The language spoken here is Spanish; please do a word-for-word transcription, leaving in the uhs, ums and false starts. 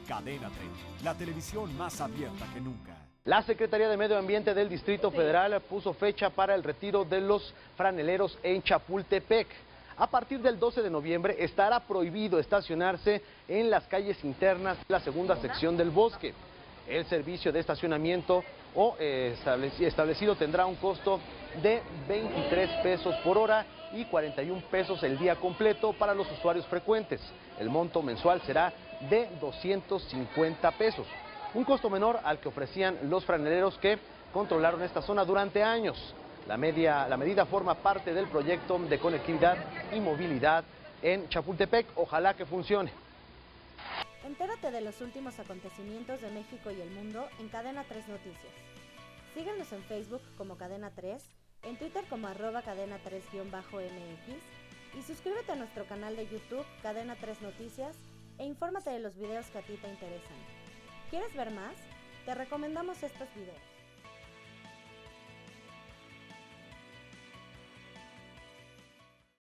Cadena tres, la televisión más abierta que nunca. La Secretaría de Medio Ambiente del Distrito Federal puso fecha para el retiro de los franeleros en Chapultepec. A partir del doce de noviembre estará prohibido estacionarse en las calles internas de la segunda sección del bosque. El servicio de estacionamiento o eh, establecido tendrá un costo de veintitrés pesos por hora y cuarenta y un pesos el día completo para los usuarios frecuentes. El monto mensual será de doscientos cincuenta pesos, un costo menor al que ofrecían los franeleros que controlaron esta zona durante años. La, media, la medida forma parte del proyecto de conectividad y movilidad en Chapultepec. Ojalá que funcione. Entérate de los últimos acontecimientos de México y el mundo en Cadena tres Noticias. Síguenos en Facebook como Cadena tres, en Twitter como arroba cadena tres guión bajo M X y suscríbete a nuestro canal de YouTube Cadena tres Noticias e infórmate de los videos que a ti te interesan. ¿Quieres ver más? Te recomendamos estos videos.